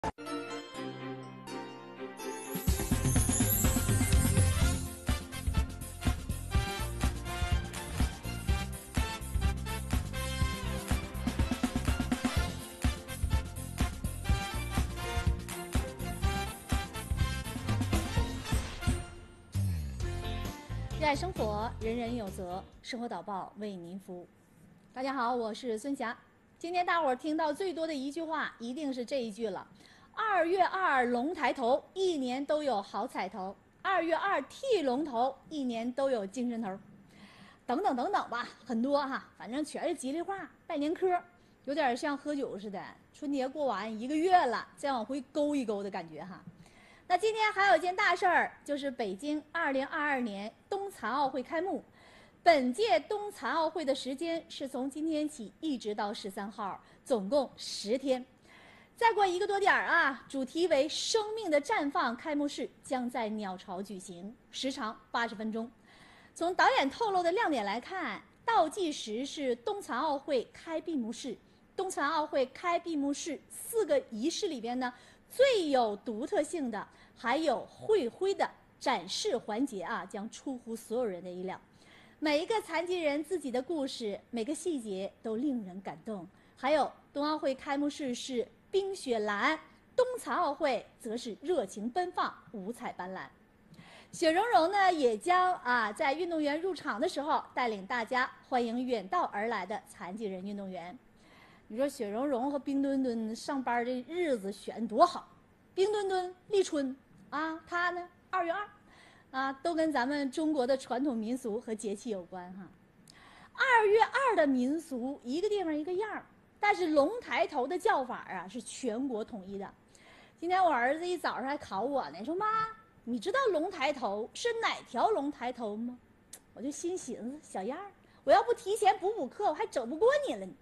热爱生活，人人有责。生活导报为您服务。大家好，我是孙霞。今天大伙儿听到最多的一句话，一定是这一句了：2月2龙抬头，一年都有好彩头；2月2剃龙头，一年都有精神头。等等等等吧，很多哈，反正全是吉利话、拜年科，有点像喝酒似的。春节过完1个月了，再往回勾一勾的感觉哈。那今天还有一件大事儿，就是北京2022年冬残奥会开幕。本届冬残奥会的时间是从今天起一直到13号，总共10天。再过1个多点儿啊，主题为“生命的绽放”开幕式将在鸟巢举行，时长80分钟。从导演透露的亮点来看，倒计时是冬残奥会开闭幕式。冬残奥会开闭幕式4个仪式里边呢，最有独特性的还有会徽的展示环节啊，将出乎所有人的意料。每一个残疾人自己的故事，每个细节都令人感动。还有冬奥会开幕式是冰雪蓝，冬残奥会则是热情奔放，五彩斑斓。雪容融呢，也将在运动员入场的时候带领大家欢迎远道而来的残疾人运动员。你说雪容融和冰墩墩上班的日子选多好，冰墩墩立春啊，他呢2月2啊，都跟咱们中国的传统民俗和节气有关哈。2月2的民俗一个地方一个样，但是龙抬头的叫法啊是全国统一的。今天我儿子一早上还考我呢，说妈，你知道龙抬头是哪条龙抬头吗？我就心寻思，小样儿，我要不提前补课，我还整不过你了呢。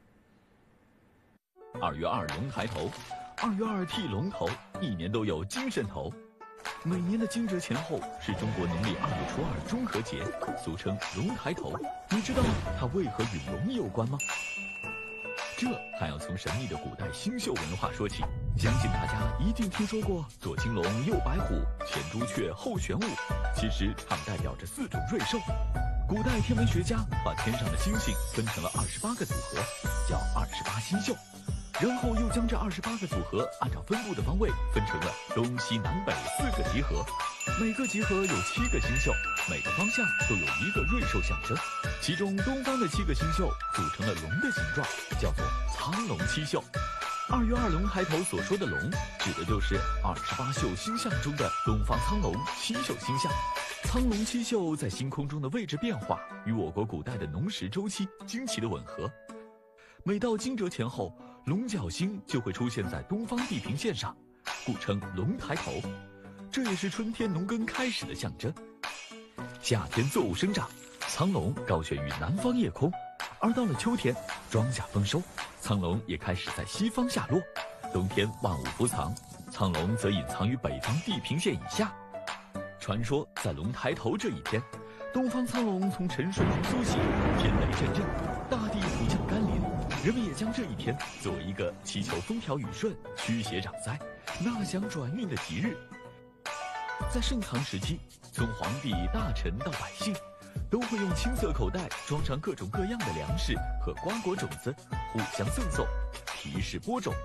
2月2龙抬头，2月2剃龙头，一年都有精神头。每年的惊蛰前后是中国农历2月初2中和节，俗称龙抬头。你知道它为何与龙有关吗？这还要从神秘的古代星宿文化说起。相信大家一定听说过左青龙右白虎前朱雀后玄武，其实它们代表着4种瑞兽。古代天文学家把天上的星星分成了28个组合，叫28星宿，然后又将这28个组合按照分布的方位分成了东西南北4个集合，每个集合有7个星宿，每个方向都有1个瑞兽象征。其中东方的7个星宿组成了龙的形状，叫做苍龙七宿。2月2龙抬头所说的龙，指的就是28宿星象中的东方苍龙七宿星象。苍龙七宿在星空中的位置变化，与我国古代的农时周期惊奇的吻合。每到惊蛰前后，龙角星就会出现在东方地平线上，故称龙抬头。这也是春天农耕开始的象征。夏天作物生长，苍龙高悬于南方夜空，而到了秋天，庄稼丰收，苍龙也开始在西方下落。冬天万物伏藏，苍龙则隐藏于北方地平线以下。传说在龙抬头这一天，东方苍龙从沉睡中苏醒，天雷阵阵，大地普降甘霖。人们也将这一天作为一个祈求风调雨顺、驱邪长灾、纳祥转运的吉日。在盛唐时期，从皇帝、大臣到百姓，都会用青色口袋装上各种各样的粮食和瓜果种子，互相赠送，提示播种。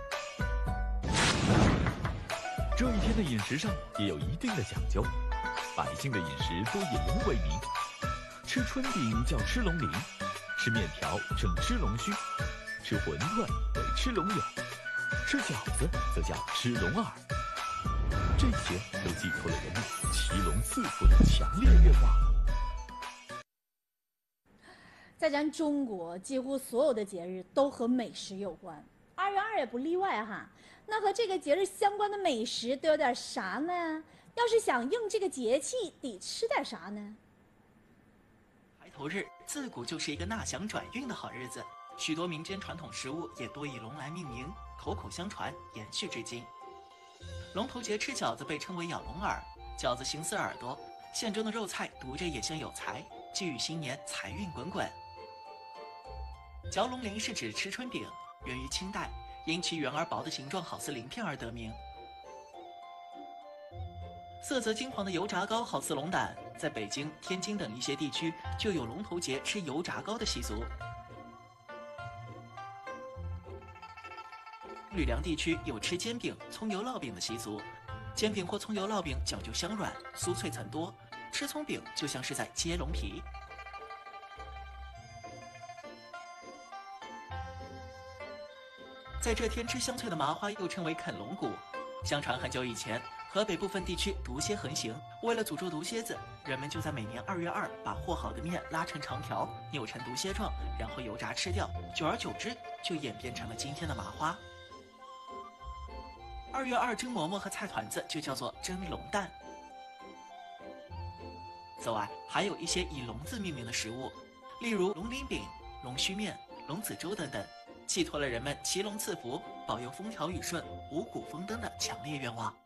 这一天的饮食上也有一定的讲究，百姓的饮食多以龙为名，吃春饼叫吃龙鳞，吃面条称吃龙须，吃馄饨为吃龙眼，吃饺子则叫吃龙耳。这些都寄托了人们骑龙赐福的强烈愿望。 在咱中国，几乎所有的节日都和美食有关，2月2也不例外哈。那和这个节日相关的美食都有点啥呢？要是想应这个节气，得吃点啥呢？ 抬头日自古就是一个纳祥转运的好日子，许多民间传统食物也多以龙来命名，口口相传，延续至今。龙头节吃饺子被称为咬龙耳，饺子形似耳朵，馅中的肉菜读着也像有财，寄予新年财运滚滚。嚼龙鳞是指吃春饼，源于清代，因其圆而薄的形状好似鳞片而得名。 色泽金黄的油炸糕好似龙胆，在北京、天津等一些地区就有龙头节吃油炸糕的习俗。吕梁地区有吃煎饼、葱油烙饼的习俗，煎饼或葱油烙饼讲究香软、酥脆层多，吃葱饼就像是在揭龙皮。在这天吃香脆的麻花又称为啃龙骨。相传很久以前，河北部分地区毒蝎横行，为了诅咒毒蝎子，人们就在每年2月2把和好的面拉成长条，扭成毒蝎状，然后油炸吃掉。久而久之，就演变成了今天的麻花。2月2蒸馍馍和菜团子就叫做蒸龙蛋。此外，还有一些以龙字命名的食物，例如龙鳞饼、龙须面、龙子粥等等，寄托了人们祈龙赐福、保佑风调雨顺、五谷丰登的强烈愿望。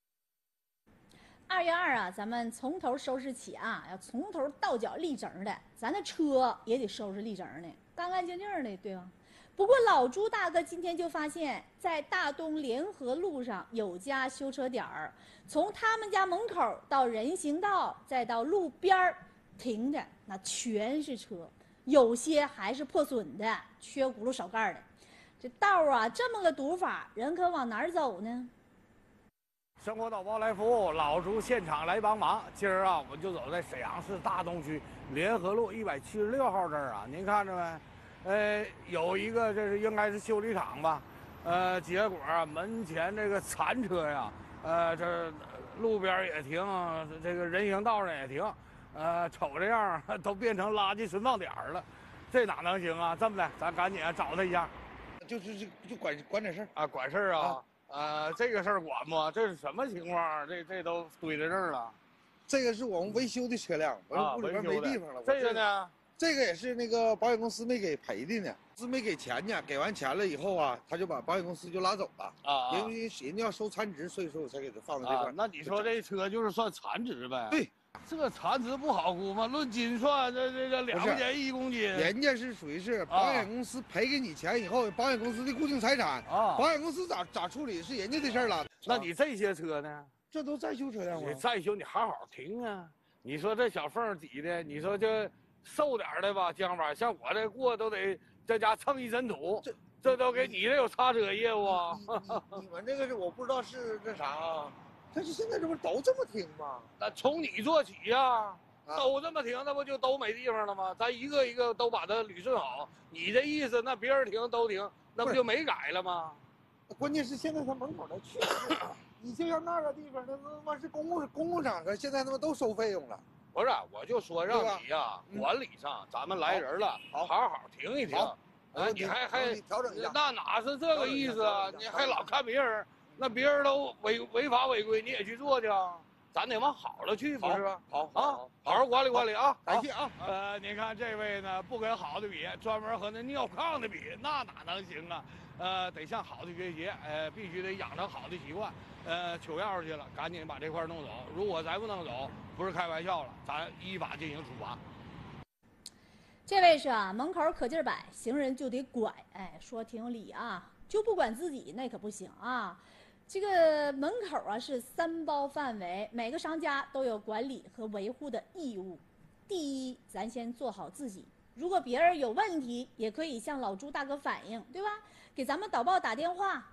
2月2啊，咱们从头收拾起啊，要从头到脚立正的，咱的车也得收拾立正的，干干净净的，对吧？不过老朱大哥今天就发现，在大东联合路上有家修车点儿，从他们家门口到人行道，再到路边儿停的那全是车，有些还是破损的，缺轱辘少盖的。这道啊，这么个堵法，人可往哪儿走呢？ 生活导报来服务，老朱现场来帮忙。今儿啊，我就走在沈阳市大东区联合路176号这儿啊，您看着没？有一个这是应该是修理厂吧，结果啊门前这个残车呀，这路边也停，这个人行道上也停，瞅这样都变成垃圾存放点了，这哪能行啊？这么的，咱赶紧找他一下， 就管点事儿啊，管事儿啊，这个事儿管不？这是什么情况？这都堆在这儿了。 这个是我们维修的车辆，我屋里边没地方了。 这个呢？ 这个也是那个保险公司没给赔的呢，是没给钱呢。给完钱了以后啊，他就把保险公司就拉走了啊，因为人家要收残值，所以说我才给他放在这块。 那你说这车就是算残值呗？ 对， 这残值不好估吗？论斤算，这2块钱1公斤。 人家是属于是保险公司赔给你钱以后，保险公司的固定财产啊，保险公司咋处理是人家的事儿了。 那你这些车呢？ 这都在修车辆吗？ 你再修，你好好停啊！你说这小缝底的，你说这。瘦点的吧，将吧，像我这过都得这家蹭一身土，这都给你这有擦车业务啊？ 你们这个是我不知道是那啥啊，但是现在这不都这么停吗？ 那从你做起呀，都这么停，那不就都没地方了吗？咱一个一个都把它捋顺好。你这意思，那别人停都停，那不就没改了吗？ 关键是现在他门口他确实，你就像那个地方，那他妈是公共场合，现在他妈都收费用了。 不是，我就说让你呀，管理上咱们来人了，好好停一停。你还调整一下， 那哪是这个意思啊？你还老看别人，那别人都违法违规，你也去做去啊？咱得往好了去，不是吧？ 好好管理管理啊！ 感谢啊。 您看这位呢，不跟好的比，专门和那尿炕的比，那哪能行啊？得向好的学习，必须得养成好的习惯。取钥匙去了，赶紧把这块弄走。如果再不弄走，不是开玩笑了，咱依法进行处罚。 这位是啊，门口可劲儿摆，行人就得拐，说挺有理啊，就不管自己那可不行啊。这个门口啊是3包范围，每个商家都有管理和维护的义务。第一，咱先做好自己，如果别人有问题，也可以向老朱大哥反映，对吧？给咱们导报打电话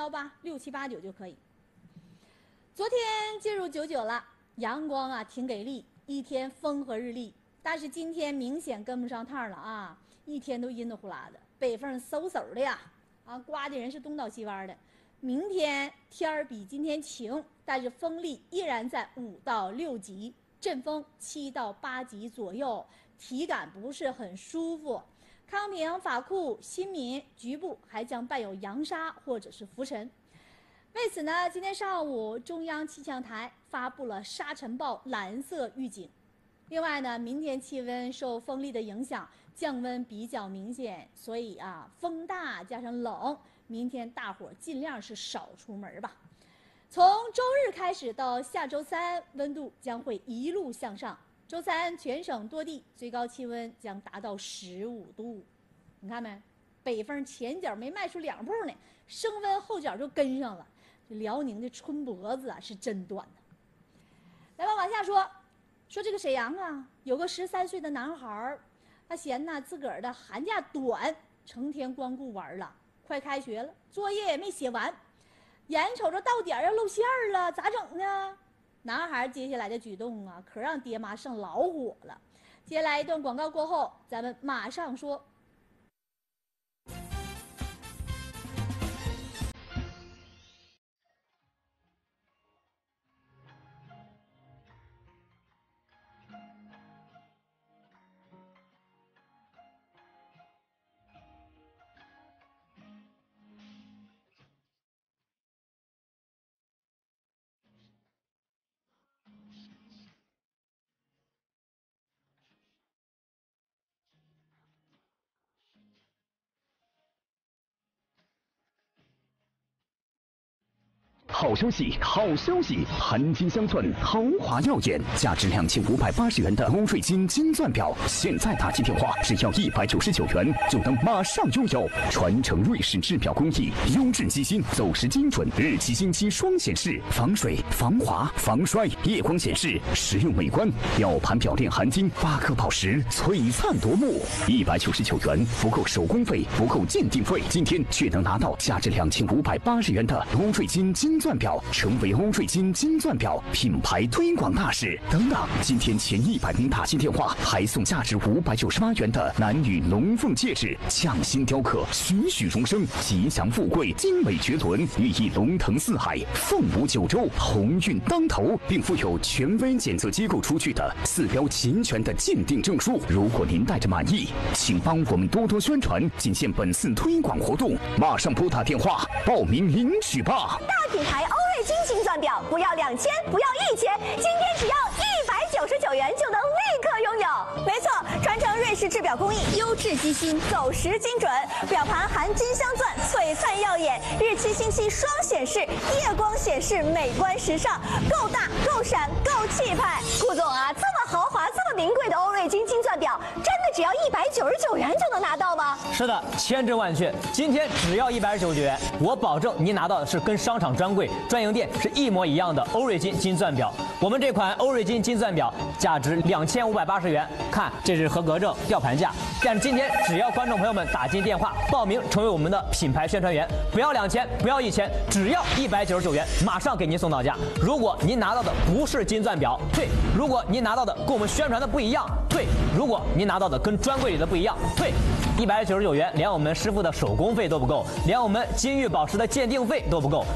23186789就可以。昨天进入99了，阳光啊挺给力，一天风和日丽。但是今天明显跟不上趟了啊，一天都阴的呼啦的，北风嗖嗖的呀，刮的人是东倒西歪的。明天天儿比今天晴，但是风力依然在5到6级，阵风7到8级左右，体感不是很舒服。康平、法库、新民局部还将伴有扬沙或者是浮尘。为此呢，今天上午中央气象台发布了沙尘暴蓝色预警。另外呢，明天气温受风力的影响，降温比较明显，所以啊，风大加上冷，明天大伙尽量是少出门吧。从周日开始到下周3，温度将会一路向上。周3全省多地最高气温将达到15度。你看没？北风前脚没迈出2步呢，升温后脚就跟上了。这辽宁的春脖子啊是真短的。 来吧，往下说，说这个沈阳啊，有个13岁的男孩，他嫌呐自个儿的寒假短，成天光顾玩了。快开学了，作业也没写完，眼瞅着到点要露馅了，咋整呢？男孩接下来的举动啊，可让爹妈上老火了。接下来一段广告过后，咱们马上说。 好消息，好消息！含金镶钻，豪华耀眼，价值2580元的欧瑞金金钻表，现在打进电话只要199元就能马上拥有。传承瑞士制表工艺，优质机芯，走时精准，日期星期双显示，防水、防滑、防摔，夜光显示，实用美观。表盘表链含金8克宝石，璀璨夺目。199元不够手工费，不够鉴定费，今天却能拿到价值2580元的欧瑞金金钻表，成为欧瑞金金钻表品牌推广大使。等等，今天前100名打进电话，还送价值598元的男女龙凤戒指，匠心雕刻，栩栩荣生，吉祥富贵，精美绝伦，寓意龙腾四海，凤舞九州，鸿运当头，并附有权威检测机构出具的4标齐全的鉴定证书。如果您带着满意，请帮我们多多宣传，仅限本次推广活动，马上拨打电话报名领取吧。 大品牌欧瑞金金钻表，不要2000，不要1000，今天只要199元就能立刻拥有。没错，传承瑞士制表工艺，优质机芯，走时精准，表盘含金镶钻，璀璨耀眼，日期星期双显示，夜光显示，美观时尚，够大够闪够气派。顾总啊，这么豪华这么名贵的欧瑞金金钻表，真的只要199元就能拿到吗？ 是的，千真万确，今天只要199元，我保证您拿到的是跟商场专柜、专营店是一模一样的欧瑞金金钻表。我们这款欧瑞金金钻表价值2580元，看这是合格证、吊盘价。但是今天只要观众朋友们打进电话报名成为我们的品牌宣传员，不要2000，不要1000，只要199元，马上给您送到家。如果您拿到的不是金钻表，退；如果您拿到的跟我们宣传的不一样，退；如果您拿到的跟专柜里的不一样，退。199元，连我们师傅的手工费都不够，连我们金玉宝石的鉴定费都不够。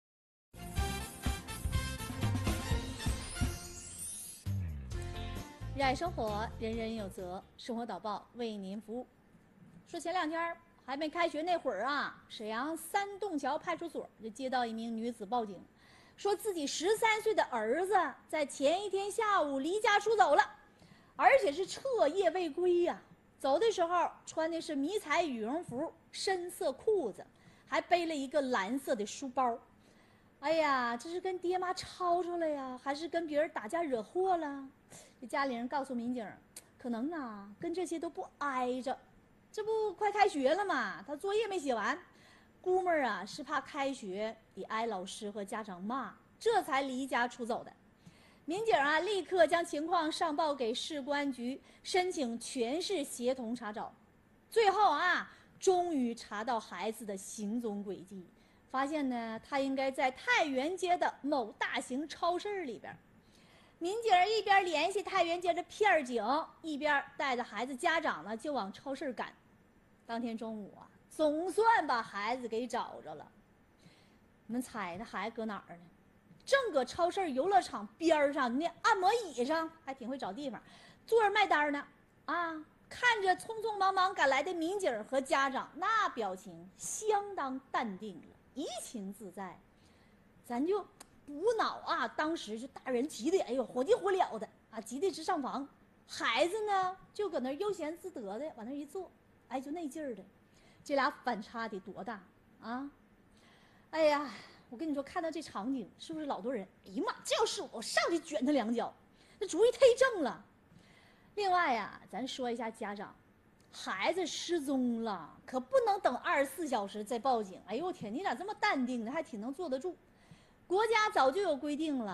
热爱生活，人人有责。生活导报为您服务。说前2天还没开学那会儿啊，沈阳三洞桥派出所就接到一名女子报警，说自己13岁的儿子在前一天下午离家出走了，而且是彻夜未归呀。走的时候穿的是迷彩羽绒服、深色裤子，还背了一个蓝色的书包。哎呀，这是跟爹妈吵吵了呀，还是跟别人打架惹祸了？这家里人告诉民警，可能啊跟这些都不挨着。这不快开学了嘛，他作业没写完，估摸啊是怕开学得挨老师和家长骂，这才离家出走的。民警啊立刻将情况上报给市公安局，申请全市协同查找。最后啊终于查到孩子的行踪轨迹，发现呢他应该在太原街的某大型超市里边。民警一边联系太原街的片警，一边带着孩子家长呢就往超市赶。当天中午啊总算把孩子给找着了。你们猜那孩子搁哪儿呢？正搁超市游乐场边上那按摩椅上，还挺会找地方，坐着卖单呢。啊，看着匆匆忙忙赶来的民警和家长，那表情相当淡定了，怡情自在。咱就补脑啊，当时就大人急的哎呦火急火燎的啊，急得直上房。孩子呢就搁那悠闲自得的往那一坐，哎就那劲儿的，这俩反差得多大啊！哎呀，我跟你说，看到这场景是不是老多人？哎呀妈，这要是我上去卷他2脚，那主意忒正了。另外呀，咱说一下家长，孩子失踪了，可不能等24小时再报警。哎呦我天，你咋这么淡定呢？还挺能坐得住。国家早就有规定了，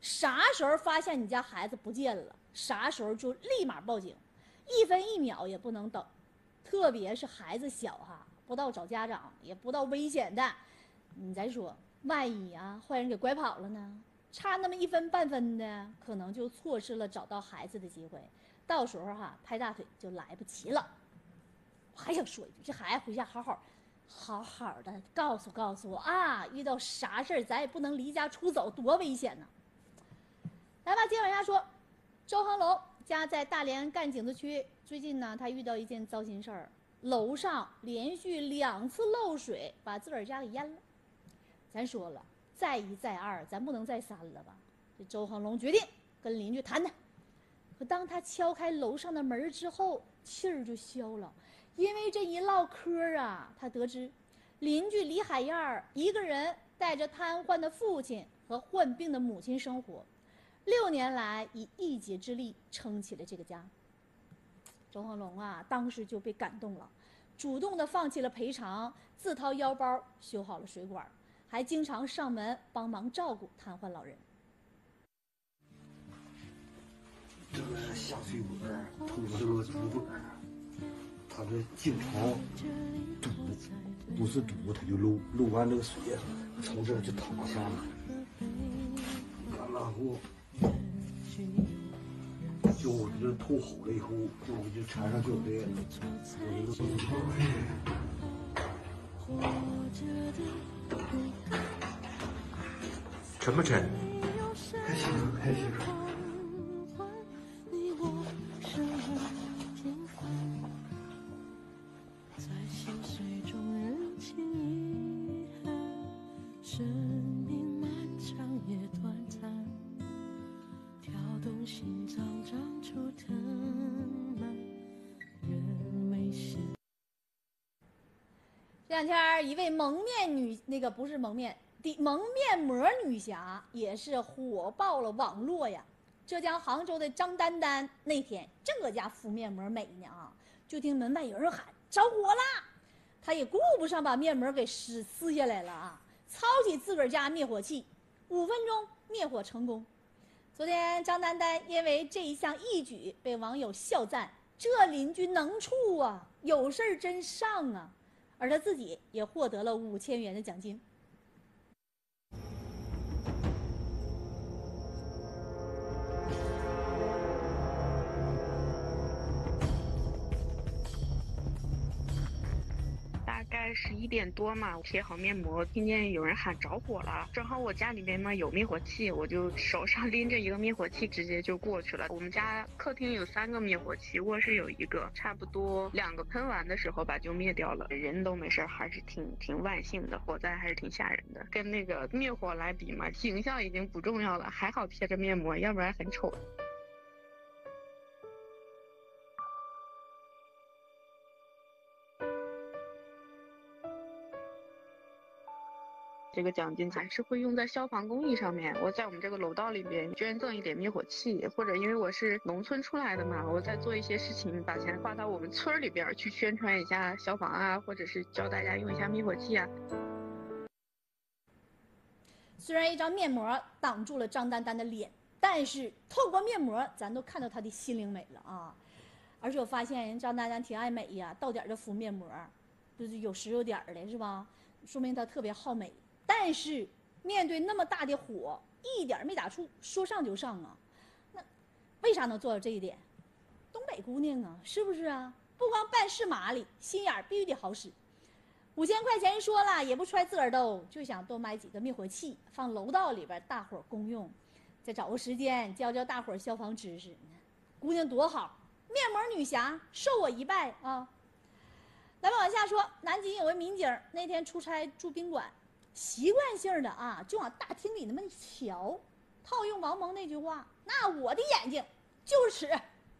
啥时候发现你家孩子不见了，啥时候就立马报警，1分1秒也不能等。特别是孩子小哈，不到找家长，也不到危险的。你再说，万一啊，坏人给拐跑了呢？差那么1分半分的，可能就错失了找到孩子的机会，到时候哈拍大腿就来不及了。我还想说一句，这孩子回家好好的告诉我啊，遇到啥事儿咱也不能离家出走，多危险呢！来吧，接着往下说。周恒龙家在大连赣井子区，最近呢，他遇到一件糟心事儿，楼上连续2次漏水，把自个儿家给淹了。咱说了，再1再2，咱不能再3了吧？这周恒龙决定跟邻居谈谈。可当他敲开楼上的门之后，气儿就消了，因为这一唠嗑啊，他得知邻居李海燕一个人带着瘫痪的父亲和患病的母亲生活，6年来以一己之力撑起了这个家。周恒龙啊，当时就被感动了，主动的放弃了赔偿，自掏腰包修好了水管，还经常上门帮忙照顾瘫痪老人。 这个下水管通过这个堵管，它这经常堵，不是堵它就漏，漏完这个水从这儿就淌下来，然后就我这头好了以后，就我就缠上胶带了， 沉不沉？ 还行，还行。 这2天，一位蒙面膜女侠也是火爆了网络呀。浙江杭州的张丹丹那天这家敷面膜美呢啊，就听门外有人喊着火啦，她也顾不上把面膜给撕下来了啊，操起自个儿家灭火器，5分钟灭火成功。昨天张丹丹因为这一项义举被网友笑赞，这邻居能处啊，有事儿真上啊。而他自己也获得了5000元的奖金。 大概11点多嘛，贴好面膜，听见有人喊着火了，正好我家里面嘛有灭火器，我就手上拎着一个灭火器，直接就过去了。我们家客厅有3个灭火器，卧室有1个，差不多2个喷完的时候吧就灭掉了，人都没事，还是挺万幸的，火灾还是挺吓人的。跟那个灭火来比嘛，形象已经不重要了，还好贴着面膜，要不然很丑。这个奖金还是会用在消防公益上面。我在我们这个楼道里边捐赠一点灭火器，或者因为我是农村出来的嘛，我在做一些事情，把钱花到我们村里边去宣传一下消防啊，或者是教大家用一下灭火器啊。 虽然一张面膜挡住了张丹丹的脸，但是透过面膜，咱都看到她的心灵美了啊！而且我发现人张丹丹挺爱美呀，到点就敷面膜，就是有时有点的，是吧？说明她特别好美。但是面对那么大的火，一点没打怵，说上就上啊！那为啥能做到这一点？东北姑娘啊，是不是啊？不光办事麻利，心眼必须得好使。5000块钱一说了，也不揣自个儿兜，就想多买几个灭火器，放楼道里边，大伙儿公用。再找个时间教教大伙儿消防知识。姑娘多好，面膜女侠，受我一拜啊！来吧，往下说。南京有位民警那天出差住宾馆，习惯性的啊，就往大厅里那么一瞧，套用王蒙那句话，那我的眼睛就是尺。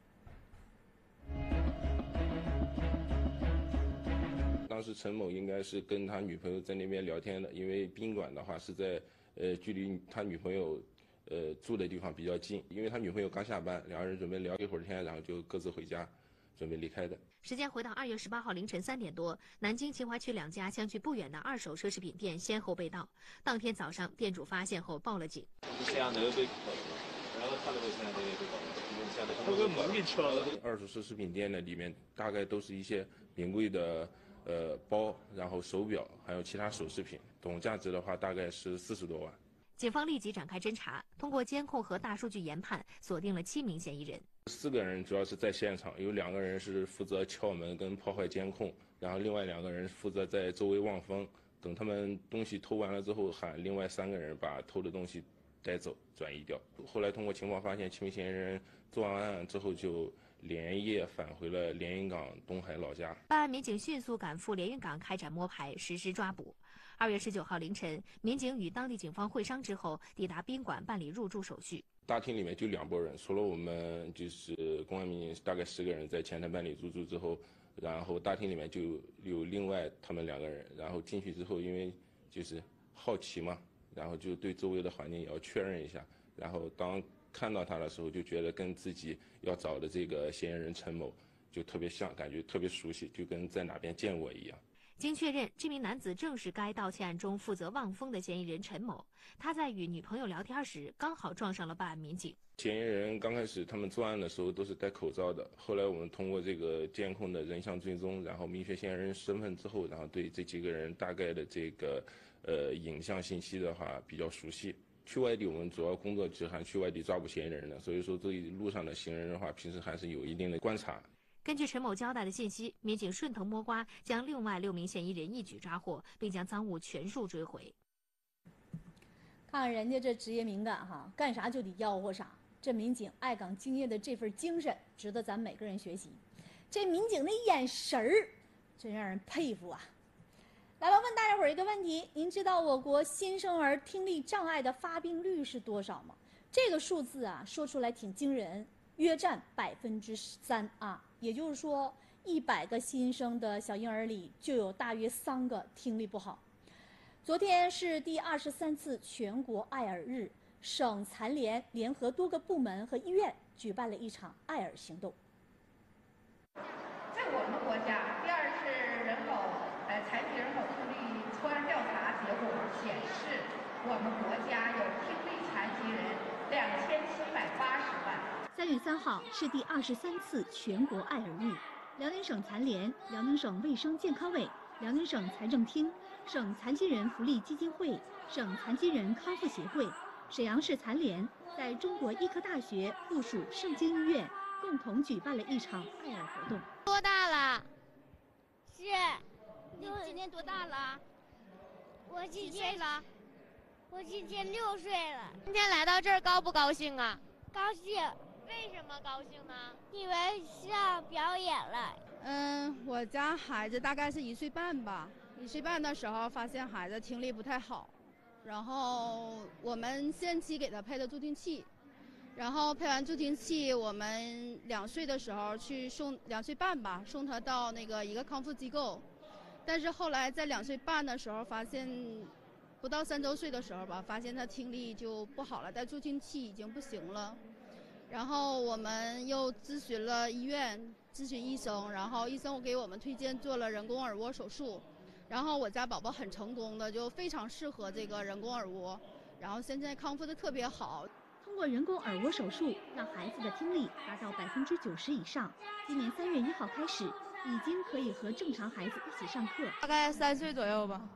当时陈某应该是跟他女朋友在那边聊天的，因为宾馆的话是在距离他女朋友住的地方比较近，因为他女朋友刚下班，2个人准备聊一会儿天，然后就各自回家。 准备离开的。 时间回到2月18号凌晨3点多，南京秦淮区2家相距不远的二手奢侈品店先后被盗。当天早上，店主发现后报了警。 二手奢侈品店呢，里面大概都是一些名贵的包，然后手表，还有其他首饰品，总价值的话大概是40多万。 警方立即展开侦查，通过监控和大数据研判，锁定了7名嫌疑人。 4个人主要是在现场，有2个人是负责撬门跟破坏监控，然后另外2个人负责在周围望风，等他们东西偷完了之后，喊另外3个人把偷的东西带走转移掉。后来通过情报发现7名嫌疑人作完案之后就连夜返回了连云港东海老家。 办案民警迅速赶赴连云港开展摸排，实施抓捕。2月19号凌晨，民警与当地警方会商之后，抵达宾馆办理入住手续。 大厅里面就2拨人，除了我们就是公安民警大概10个人在前台办理入住之后，然后大厅里面就有另外他们2个人，然后进去之后，因为就是好奇嘛，然后就对周围的环境也要确认一下，然后当看到他的时候，就觉得跟自己要找的这个嫌疑人陈某就特别像，感觉特别熟悉，就跟在哪边见过一样。 经确认，这名男子正是该盗窃案中负责望风的嫌疑人陈某。他在与女朋友聊天时，刚好撞上了办案民警。 嫌疑人刚开始他们作案的时候都是戴口罩的，后来我们通过这个监控的人像追踪，然后明确嫌疑人身份之后，然后对这几个人大概的这个影像信息的话比较熟悉。去外地我们主要工作就是还去外地抓捕嫌疑人的，所以说对于路上的行人的话，平时还是有一定的观察。 根据陈某交代的信息，民警顺藤摸瓜，将另外6名嫌疑人一举抓获，并将赃物全数追回。 看看人家这职业敏感哈，干啥就得吆喝啥。这民警爱岗敬业的这份精神，值得咱每个人学习。这民警的眼神儿，真让人佩服啊！来吧，问大家伙儿一个问题：您知道我国新生儿听力障碍的发病率是多少吗？这个数字啊，说出来挺惊人，约占3%啊。也就是说，100个新生的小婴儿里就有大约3个听力不好。昨天是第23次全国爱耳日，省残联联合多个部门和医院举办了一场爱耳行动。 在我们国家，第2次残疾人口听力抽样调查结果显示，我们国家有听力残疾人2780万。 3月3号是第23次全国爱耳日，辽宁省残联、辽宁省卫生健康委、辽宁省财政厅、省残疾人福利基金会、省残疾人康复协会、沈阳市残联在中国医科大学附属盛京医院共同举办了一场爱耳活动。 多大了？ 是。 你今年多大了？ 我几岁了？ 我今年6岁了。 今天来到这儿高不高兴啊？ 高兴。 为什么高兴呢？ 因为上表演了。 我家孩子大概是1岁半吧。1岁半的时候发现孩子听力不太好，然后我们先期给他配的助听器，然后配完助听器，我们2岁的时候去2岁半吧，送他到那个一个康复机构，但是后来在2岁半的时候发现，不到3周岁的时候吧，发现他听力就不好了，戴助听器已经不行了。然后我们又咨询了医院，咨询医生，然后医生给我们推荐做了人工耳蜗手术，然后我家宝宝很成功的，就非常适合这个人工耳蜗，然后现在康复的特别好。 通过人工耳蜗手术，让孩子的听力达到90%以上。今年3月1号开始，已经可以和正常孩子一起上课。 大概3岁左右吧。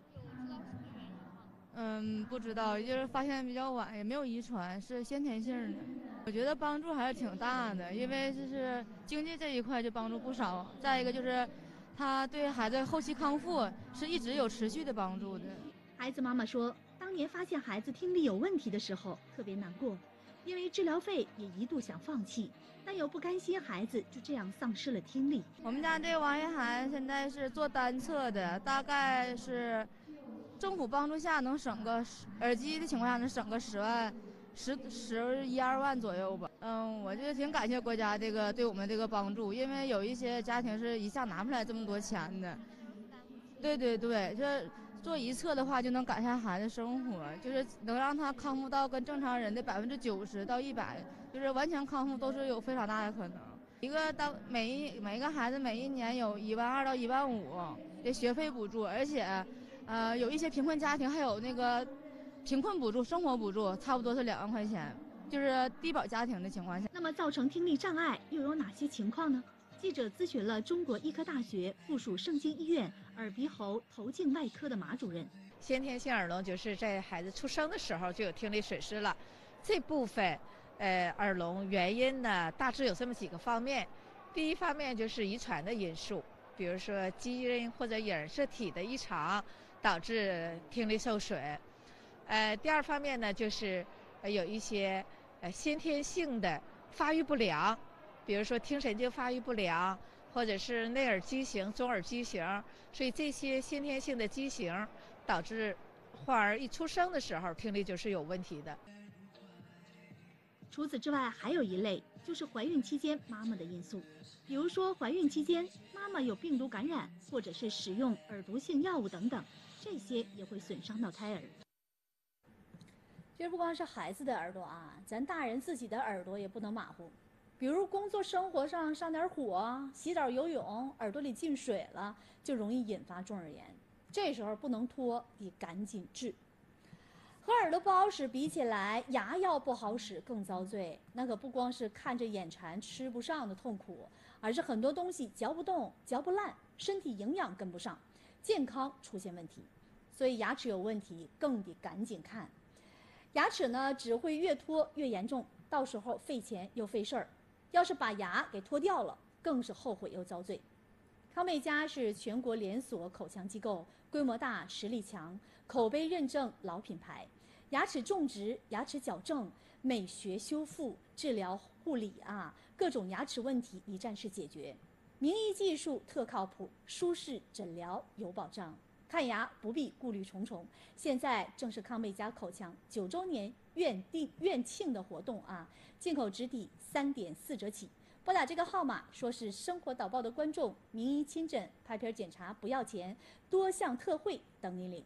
不知道，就是发现比较晚，也没有遗传，是先天性的。我觉得帮助还是挺大的，因为就是经济这一块就帮助不少。再一个就是，他对孩子后期康复是一直有持续的帮助的。 孩子妈妈说，当年发现孩子听力有问题的时候特别难过，因为治疗费也一度想放弃，但又不甘心孩子就这样丧失了听力。 我们家这个王一涵现在是做单侧的，大概是政府帮助下能省个耳机的情况下能省个10万，11-12万左右吧。我就挺感谢国家这个对我们这个帮助，因为有一些家庭是一下拿不出来这么多钱的。对，这做一侧的话就能改善孩子生活，就是能让他康复到跟正常人的90%到100%，就是完全康复都是有非常大的可能。 每一个孩子每一年有12000到15000的学费补助，而且，有一些贫困家庭还有那个贫困补助、生活补助，差不多是2万块钱，就是低保家庭的情况下。 那么造成听力障碍又有哪些情况呢？记者咨询了中国医科大学附属盛京医院耳鼻喉头颈外科的马主任。 先天性耳聋就是在孩子出生的时候就有听力损失了，这部分。耳聋原因呢，大致有这么几个方面。第一方面就是遗传的因素，比如说基因或者染色体的异常导致听力受损。第二方面呢，就是有一些先天性的发育不良，比如说听神经发育不良，或者是内耳畸形、中耳畸形，所以这些先天性的畸形导致患儿一出生的时候听力就是有问题的。 除此之外，还有一类就是怀孕期间妈妈的因素，比如说怀孕期间妈妈有病毒感染，或者是使用耳毒性药物等等，这些也会损伤到胎儿。其实不光是孩子的耳朵啊，咱大人自己的耳朵也不能马虎，比如工作生活上上点火，洗澡游泳耳朵里进水了，就容易引发中耳炎，这时候不能拖，得赶紧治。和耳朵不好使比起来，牙药不好使更遭罪。那可不光是看着眼馋吃不上的痛苦，而是很多东西嚼不动、嚼不烂，身体营养跟不上，健康出现问题。所以牙齿有问题更得赶紧看。牙齿呢只会越拖越严重，到时候费钱又费事儿。要是把牙给脱掉了，更是后悔又遭罪。康美家是全国连锁口腔机构，规模大、实力强，口碑认证老品牌。牙齿种植、牙齿矫正、美学修复、治疗护理啊，各种牙齿问题一站式解决。名医技术特靠谱，舒适诊疗有保障。看牙不必顾虑重重。现在正是康美家口腔9周年院庆的活动啊，进口直抵3.4折起。拨打这个号码，说是生活导报的观众，名医亲诊、拍片检查不要钱，多项特惠等你领。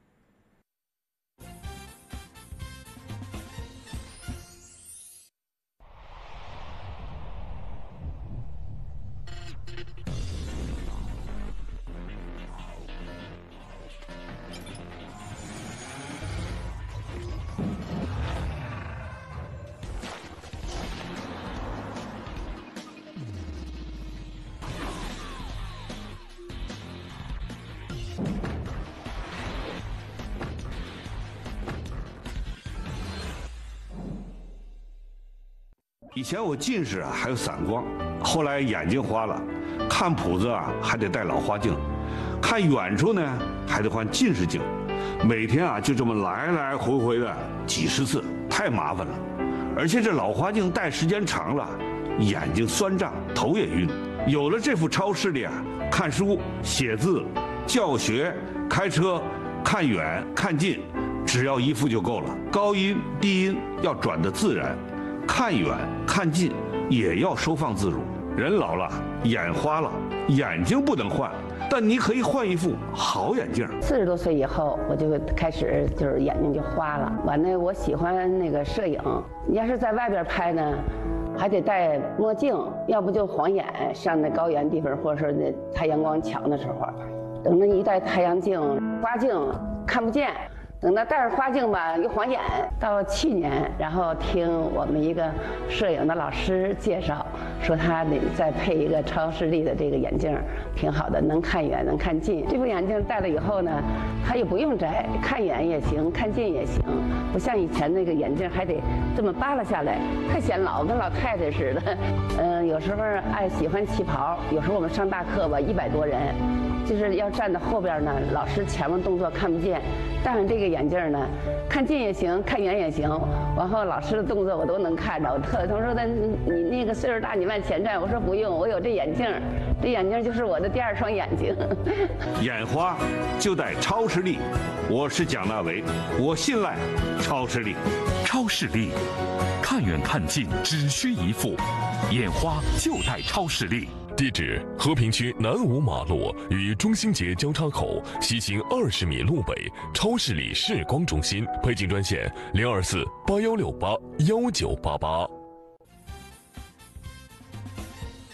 以前我近视啊，还有散光，后来眼睛花了，看谱子啊还得戴老花镜，看远处呢还得换近视镜，每天啊就这么来来回回的几十次，太麻烦了。而且这老花镜戴时间长了，眼睛酸胀，头也晕。有了这副超视力啊，看书、写字、教学、开车、看远、看近，只要一副就够了。高音、低音要转得自然。看远看近也要收放自如。人老了，眼花了，眼睛不能换，但你可以换一副好眼镜。 40多岁以后，我就开始就是眼睛就花了。完了，我喜欢那个摄影，你要是在外边拍呢，还得戴墨镜，要不就晃眼。上那高原地方，或者说那太阳光强的时候，等着一戴太阳镜、花镜看不见。等到戴着花镜吧，又晃眼。到去年，然后听我们一个摄影的老师介绍，说他得再配一个超视力的这个眼镜，挺好的，能看远，能看近。这副眼镜戴了以后呢，它也不用摘，看远也行，看近也行，不像以前那个眼镜还得这么扒拉下来，太显老，跟老太太似的。有时候喜欢旗袍，有时候我们上大课吧，100多人。就是要站在后边呢，老师前面动作看不见，戴上这个眼镜呢，看近也行，看远也行。然后老师的动作我都能看着。他说的你那个岁数大，你往前站。我说不用，我有这眼镜，这眼镜就是我的第2双眼睛。 眼花就戴超视力，我是蒋大为，我信赖超视力。 超视力，看远看近只需一副，眼花就戴超视力。地址：和平区南5马路与中兴街交叉口西行20米路北，超视力视光中心。配镜专线：02481681988。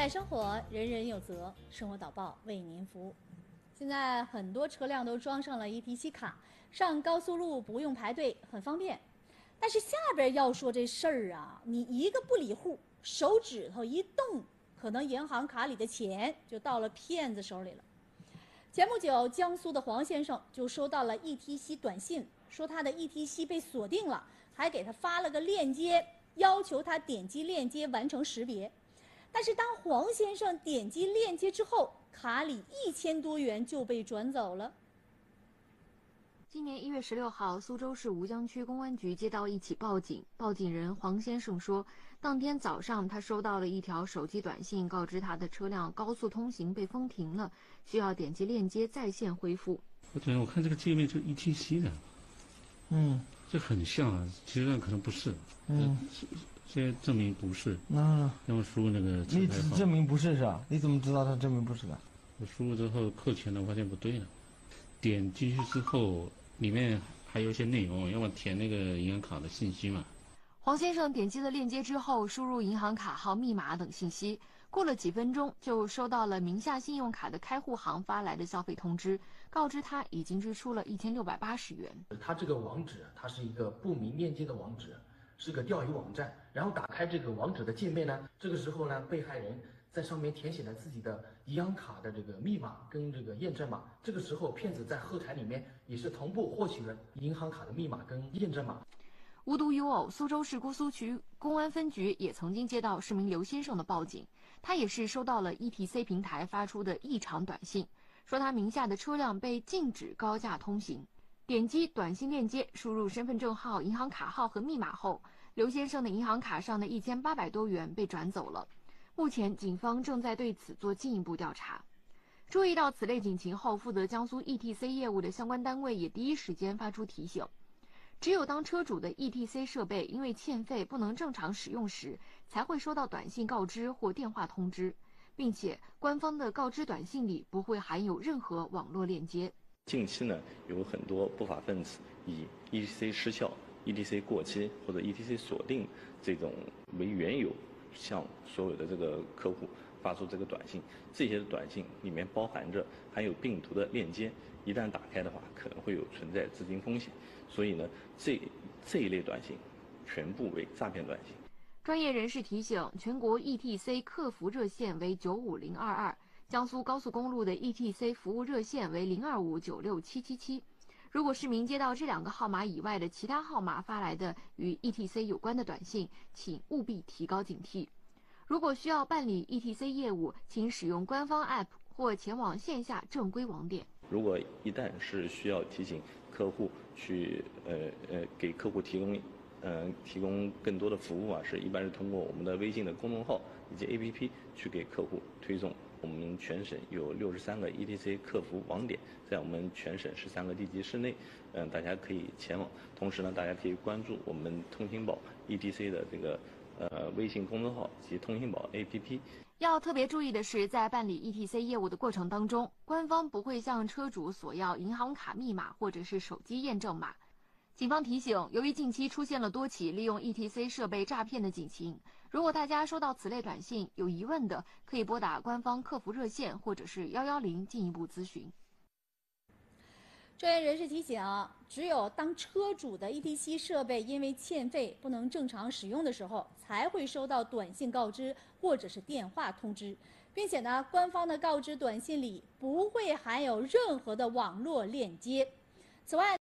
爱生活，人人有责。生活导报为您服务。现在很多车辆都装上了 ETC 卡，上高速路不用排队，很方便。但是下边要说这事儿啊，你一个不理户，手指头一动，可能银行卡里的钱就到了骗子手里了。前不久，江苏的黄先生就收到了 ETC 短信，说他的 ETC 被锁定了，还给他发了个链接，要求他点击链接完成识别。但是当黄先生点击链接之后，卡里1000多元就被转走了。 今年1月16号，苏州市吴江区公安局接到一起报警，报警人黄先生说，当天早上他收到了一条手机短信，告知他的车辆高速通行被封停了，需要点击链接在线恢复。 我看这个界面就是 ETC 的，这很像啊，其实可能不是，现在证明不是。让我输入那个车牌号。 你证明不是是吧？你怎么知道他证明不是的？ 我输入之后扣钱了，发现不对了。点进去之后，里面还有一些内容，要我填那个银行卡的信息嘛。 黄先生点击了链接之后，输入银行卡号、密码等信息，过了几分钟就收到了名下信用卡的开户行发来的消费通知，告知他已经支出了1680元。 他这个网址，它是一个不明链接的网址，是个钓鱼网站。然后打开这个网址的界面呢，这个时候呢，被害人在上面填写了自己的银行卡的这个密码跟这个验证码。这个时候，骗子在后台里面也是同步获取了银行卡的密码跟验证码。 无独有偶，苏州市姑苏区公安分局也曾经接到市民刘先生的报警，他也是收到了 ETC 平台发出的异常短信，说他名下的车辆被禁止高架通行。点击短信链接，输入身份证号、银行卡号和密码后，刘先生的银行卡上的1800多元被转走了。目前警方正在对此做进一步调查。注意到此类警情后，负责江苏 ETC 业务的相关单位也第一时间发出提醒，只有当车主的 ETC 设备因为欠费不能正常使用时，才会收到短信告知或电话通知，并且官方的告知短信里不会含有任何网络链接。 近期呢，有很多不法分子以 ETC 失效、ETC 过期或者 ETC 锁定这种为缘由，向所有的这个客户发出这个短信。这些短信里面包含着含有病毒的链接，一旦打开的话，可能会有存在资金风险。所以呢，这一类短信全部为诈骗短信。 专业人士提醒，全国 ETC 客服热线为95022，江苏高速公路的 ETC 服务热线为025967777。如果市民接到这2个号码以外的其他号码发来的与 ETC 有关的短信，请务必提高警惕。如果需要办理 ETC 业务，请使用官方 App 或前往线下正规网点。 如果一旦是需要提醒客户去给客户提供更多的服务啊，一般是通过我们的微信的公众号以及 APP 去给客户推送。我们全省有63个 ETC 客服网点，在我们全省13个地级市内，大家可以前往。同时呢，大家可以关注我们通信宝 ETC 的这个微信公众号及通信宝 APP。 要特别注意的是，在办理 ETC 业务的过程当中，官方不会向车主索要银行卡密码或者是手机验证码。警方提醒，由于近期出现了多起利用 ETC 设备诈骗的警情，如果大家收到此类短信有疑问的，可以拨打官方客服热线或者是110进一步咨询。 专业人士提醒，只有当车主的 ETC 设备因为欠费不能正常使用的时候，才会收到短信告知或者是电话通知，并且呢，官方的告知短信里不会含有任何的网络链接。此外，